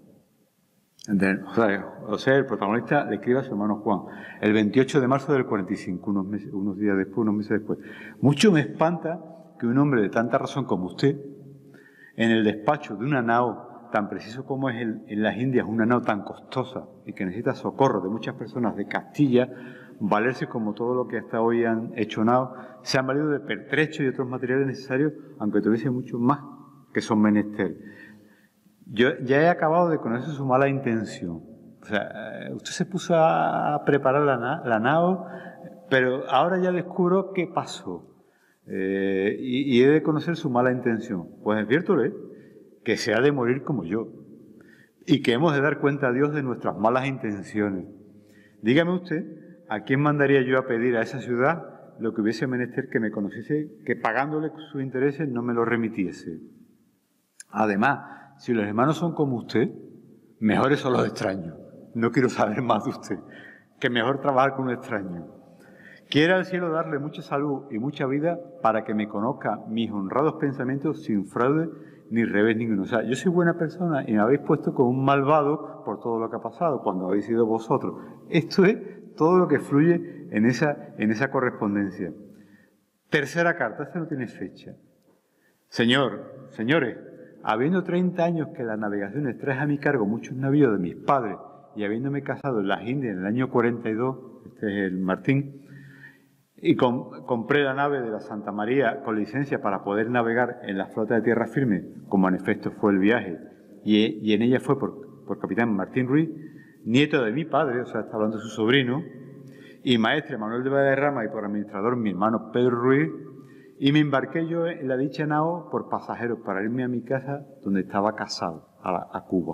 De, o sea, José, el protagonista, le escribe a su hermano Juan, el veintiocho de marzo del cuarenta y cinco, unos, meses, unos días después, unos meses después. Mucho me espanta que un hombre de tanta razón como usted, en el despacho de una nao tan preciso como es el, en las Indias, una nao tan costosa y que necesita socorro de muchas personas de Castilla, valerse como todo lo que hasta hoy han hecho nao, se han valido de pertrechos y otros materiales necesarios, aunque tuviese mucho más que son menester. Yo ya he acabado de conocer su mala intención. O sea, usted se puso a preparar la, na la nao, pero ahora ya descubro qué pasó. Eh, y, y he de conocer su mala intención. Pues adviértole que se ha de morir como yo. Y que hemos de dar cuenta a Dios de nuestras malas intenciones. Dígame usted, ¿a quién mandaría yo a pedir a esa ciudad lo que hubiese menester que me conociese, que pagándole sus intereses no me lo remitiese? Además, si los hermanos son como usted, mejores son los extraños. No quiero saber más de usted. Que mejor trabajar con un extraño. Quiera el cielo darle mucha salud y mucha vida para que me conozca mis honrados pensamientos sin fraude ni revés ninguno. O sea, yo soy buena persona y me habéis puesto como un malvado por todo lo que ha pasado, cuando habéis sido vosotros. Esto es todo lo que fluye en esa, en esa correspondencia. Tercera carta, esta no tiene fecha. Señor, señores, habiendo treinta años que las navegaciones trae a mi cargo muchos navíos de mis padres y habiéndome casado en las Indias en el año cuarenta y dos, este es el Martín, y com, compré la nave de la Santa María con licencia para poder navegar en la flota de tierra firme, como en efecto fue el viaje, y, y en ella fue por, por capitán Martín Ruiz, nieto de mi padre, o sea, está hablando de su sobrino, y maestre Manuel de Valderrama, y por administrador mi hermano Pedro Ruiz, y me embarqué yo en la dicha nao por pasajeros para irme a mi casa donde estaba casado, a, la, a Cuba.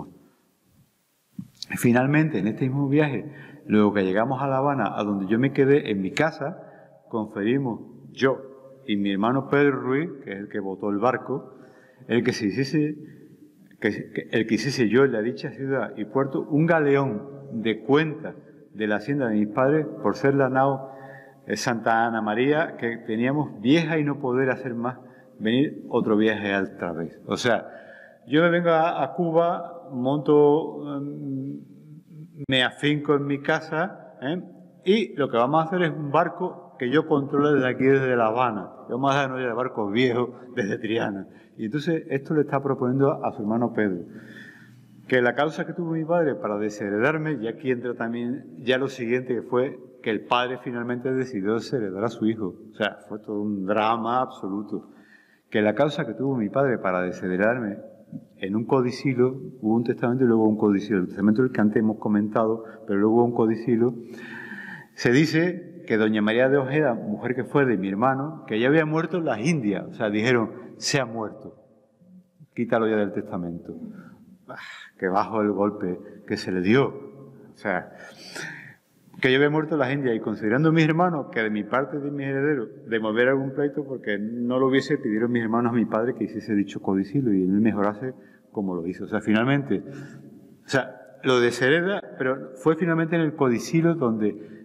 Finalmente, en este mismo viaje, luego que llegamos a La Habana, a donde yo me quedé en mi casa, conferimos yo y mi hermano Pedro Ruiz, que es el que botó el barco, el que se hiciese, que, que, el que hiciese yo en la dicha ciudad y puerto un galeón de cuenta de la hacienda de mis padres por ser la nao Santa Ana María, que teníamos vieja y no poder hacer más, venir otro viaje otra vez. O sea, yo me vengo a, a Cuba, monto, um, me afinco en mi casa, ¿eh? Y lo que vamos a hacer es un barco que yo controlo desde aquí, desde La Habana. Vamos a darnos ya de barcos viejos desde Triana. Y entonces esto le está proponiendo a su hermano Pedro. Que la causa que tuvo mi padre para desheredarme, y aquí entra también ya lo siguiente, que fue que el padre finalmente decidió desheredar a su hijo. O sea, fue todo un drama absoluto. Que la causa que tuvo mi padre para desheredarme, en un codicilo, hubo un testamento y luego un codicilo. El testamento del que antes hemos comentado, pero luego hubo un codicilo. Se dice que doña María de Ojeda, mujer que fue de mi hermano, que ya había muerto en las Indias. O sea, dijeron, se ha muerto. Quítalo ya del testamento. Que bajo el golpe que se le dio. O sea, que yo había muerto en las Indias y considerando mis hermanos que de mi parte de mis herederos de mover algún pleito porque no lo hubiese, pidieron mis hermanos a mi padre que hiciese dicho codicilo y él mejorase como lo hizo. O sea, finalmente, o sea, lo deshereda, pero fue finalmente en el codicilo donde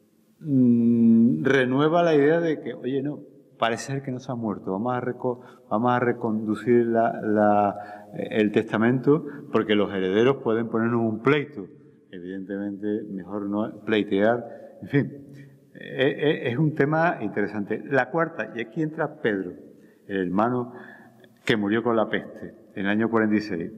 mmm, renueva la idea de que, oye, no, parece ser que no se ha muerto, vamos a, reco vamos a reconducir la, la, el testamento porque los herederos pueden ponernos un pleito. Evidentemente, mejor no pleitear. En fin, es un tema interesante. La cuarta, y aquí entra Pedro, el hermano que murió con la peste en el año cuarenta y seis.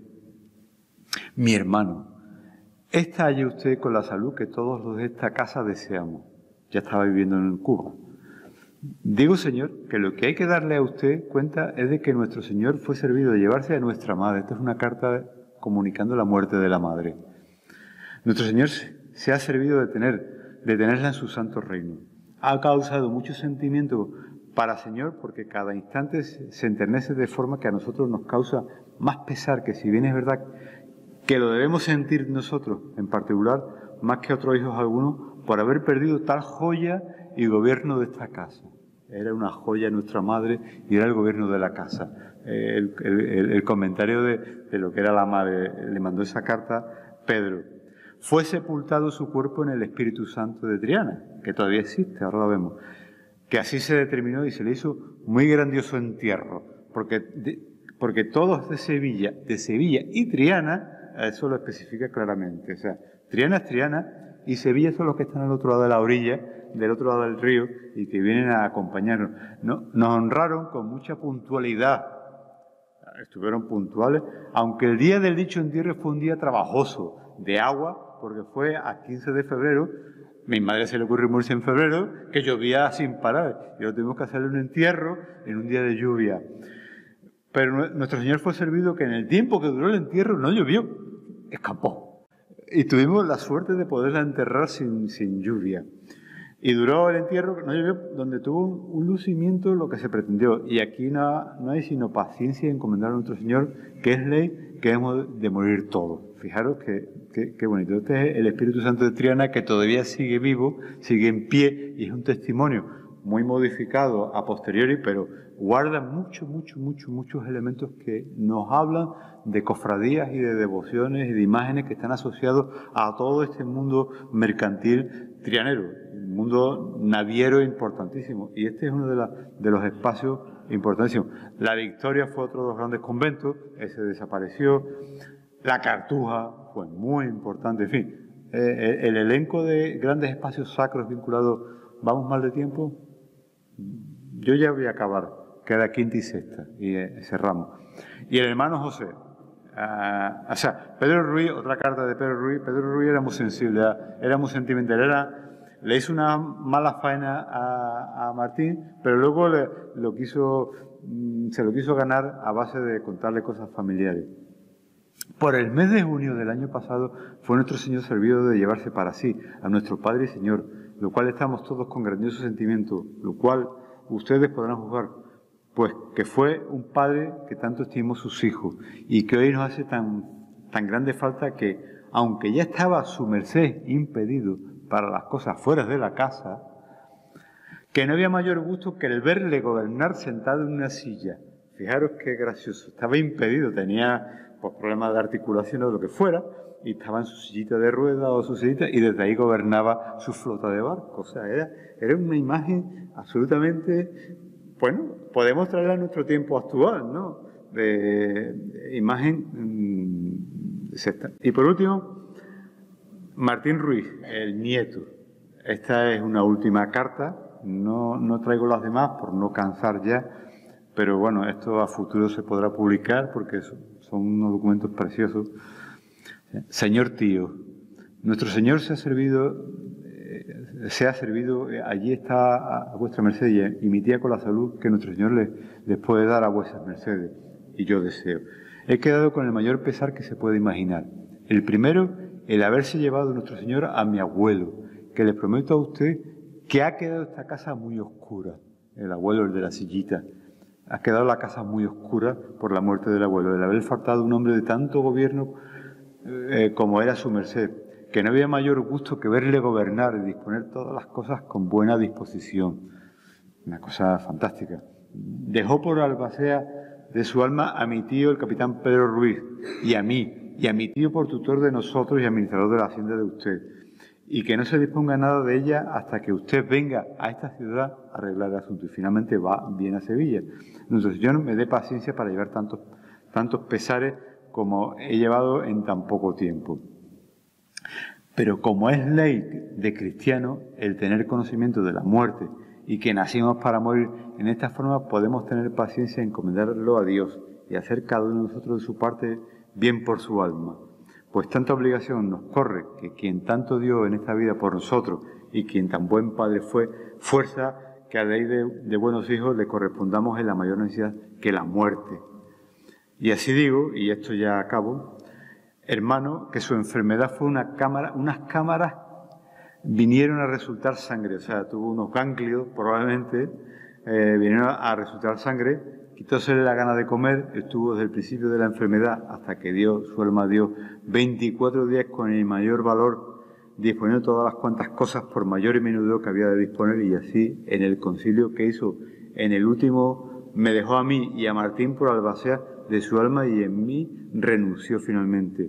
Mi hermano, esta haya usted con la salud que todos los de esta casa deseamos. Ya estaba viviendo en Cuba. Digo, Señor, que lo que hay que darle a usted cuenta es de que nuestro Señor fue servido de llevarse a nuestra madre. Esta es una carta comunicando la muerte de la madre. Nuestro Señor se ha servido de, tener, de tenerla en su santo reino. Ha causado mucho sentimiento para Señor porque cada instante se enternece de forma que a nosotros nos causa más pesar, que si bien es verdad que lo debemos sentir nosotros en particular, más que otros hijos algunos, por haber perdido tal joya y gobierno de esta casa. Era una joya nuestra madre y era el gobierno de la casa. El, el, el comentario de, de lo que era la madre, le mandó esa carta Pedro. Fue sepultado su cuerpo en el Espíritu Santo de Triana, que todavía existe, ahora lo vemos. Que así se determinó y se le hizo muy grandioso entierro, porque, de, porque todos de Sevilla, de Sevilla y Triana, eso lo especifica claramente. O sea, Triana es Triana y Sevilla son los que están al otro lado de la orilla, del otro lado del río, y que vienen a acompañarnos. No, nos honraron con mucha puntualidad. Estuvieron puntuales, aunque el día del dicho entierro fue un día trabajoso, de agua, porque fue a quince de febrero, mi madre se le ocurrió morirse en febrero, que llovía sin parar, y ahora tuvimos que hacerle un entierro en un día de lluvia. Pero nuestro Señor fue servido que en el tiempo que duró el entierro no llovió, escapó. Y tuvimos la suerte de poderla enterrar sin, sin lluvia. Y duró el entierro, no llovió, donde tuvo un lucimiento lo que se pretendió. Y aquí no, no hay sino paciencia y encomendar a nuestro Señor, que es ley, que hemos de morir todos. Fijaros que, que, que bonito. Este es el Espíritu Santo de Triana que todavía sigue vivo, sigue en pie y es un testimonio muy modificado a posteriori, pero guarda muchos, muchos, muchos, muchos elementos que nos hablan de cofradías y de devociones y de imágenes que están asociados a todo este mundo mercantil trianero, un mundo naviero importantísimo. Y este es uno de, la, de los espacios importantísimos. La Victoria fue otro de los grandes conventos, ese desapareció. La Cartuja fue muy importante, en fin. Eh, el, el elenco de grandes espacios sacros vinculados. ¿Vamos mal de tiempo? Yo ya voy a acabar. Queda quinta y sexta y eh, cerramos. Y el hermano José. Uh, o sea, Pedro Ruiz, otra carta de Pedro Ruiz. Pedro Ruiz era muy sensible, era, era muy sentimental. Era, le hizo una mala faena a, a Martín, pero luego le, lo quiso, se lo quiso ganar a base de contarle cosas familiares. Por el mes de junio del año pasado fue nuestro Señor servido de llevarse para sí a nuestro Padre y Señor, lo cual estamos todos con grandioso sentimiento, lo cual ustedes podrán juzgar, pues que fue un Padre que tanto estimó sus hijos y que hoy nos hace tan, tan grande falta que, aunque ya estaba su merced impedido para las cosas fuera de la casa, que no había mayor gusto que el verle gobernar sentado en una silla. Fijaros qué gracioso, estaba impedido, tenía pues, problemas de articulación o lo que fuera, y estaba en su sillita de ruedas o su sillita, y desde ahí gobernaba su flota de barcos. O sea, era, era una imagen absolutamente, bueno, podemos traerla a nuestro tiempo actual, ¿no? De, de imagen mmm, sexta. Y por último, Martín Ruiz, el nieto. Esta es una última carta, no, no traigo las demás por no cansar ya, pero bueno, esto a futuro se podrá publicar porque son, son unos documentos preciosos. Señor tío, nuestro Señor se ha servido, eh, se ha servido, eh, allí está a, a vuestra merced y, y mi tía con la salud que nuestro Señor les, les puede dar a vuestras mercedes, y yo deseo. He quedado con el mayor pesar que se puede imaginar. El primero, el haberse llevado nuestro Señor a mi abuelo, que le prometo a usted que ha quedado esta casa muy oscura. El abuelo, el de la sillita. Ha quedado la casa muy oscura por la muerte del abuelo, el haber faltado un hombre de tanto gobierno eh, como era su merced, que no había mayor gusto que verle gobernar y disponer todas las cosas con buena disposición. Una cosa fantástica. Dejó por albacea de su alma a mi tío, el capitán Pedro Ruiz, y a mí, y a mi tío por tutor de nosotros y administrador de la hacienda de usted, y que no se disponga nada de ella hasta que usted venga a esta ciudad a arreglar el asunto, y finalmente va bien a Sevilla. Nuestro Señor me dé paciencia para llevar tantos, tantos pesares como he llevado en tan poco tiempo. Pero como es ley de cristiano el tener conocimiento de la muerte y que nacimos para morir, en esta forma podemos tener paciencia, encomendarlo a Dios y hacer cada uno de nosotros de su parte bien por su alma. Pues tanta obligación nos corre que quien tanto dio en esta vida por nosotros y quien tan buen padre fue, fuerza que a ley de, de buenos hijos le correspondamos en la mayor necesidad que la muerte. Y así digo, y esto ya acabo, hermano, que su enfermedad fue una cámara, unas cámaras vinieron a resultar sangre, o sea, tuvo unos ganglios probablemente, eh, vinieron a resultar sangre, quitósele la gana de comer, estuvo desde el principio de la enfermedad hasta que dio, su alma dio veinticuatro días con el mayor valor, disponiendo todas las cuantas cosas por mayor y menudo que había de disponer, y así en el concilio que hizo en el último me dejó a mí y a Martín por albacea de su alma y en mí renunció finalmente.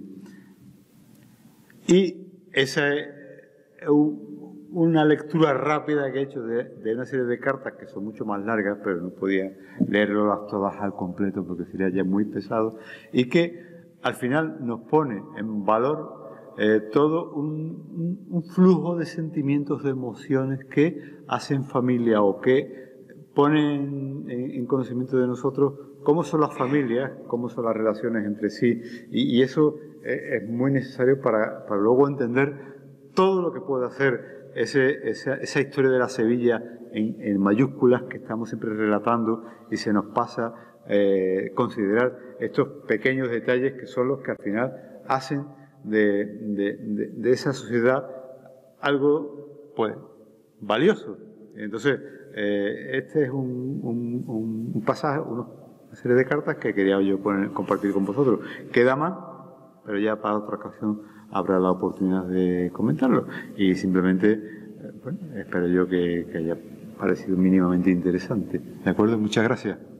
Y esa es una lectura rápida que he hecho de, de una serie de cartas que son mucho más largas, pero no podía leerlas todas al completo porque sería ya muy pesado, y que al final nos pone en valor eh, todo un, un, un flujo de sentimientos, de emociones que hacen familia o que ponen en, en conocimiento de nosotros cómo son las familias, cómo son las relaciones entre sí, y, y eso es, es muy necesario para, para luego entender todo lo que puede hacer ese, esa, esa historia de la Sevilla en, en mayúsculas que estamos siempre relatando, y se nos pasa eh, considerar estos pequeños detalles que son los que al final hacen de, de, de, de esa sociedad algo pues valioso. Entonces, eh, este es un, un, un, un pasaje, una serie de cartas que quería yo poner, compartir con vosotros. Queda más, pero ya para otra ocasión habrá la oportunidad de comentarlo. Y simplemente, eh, bueno, espero yo que, que haya parecido mínimamente interesante. ¿De acuerdo? Muchas gracias.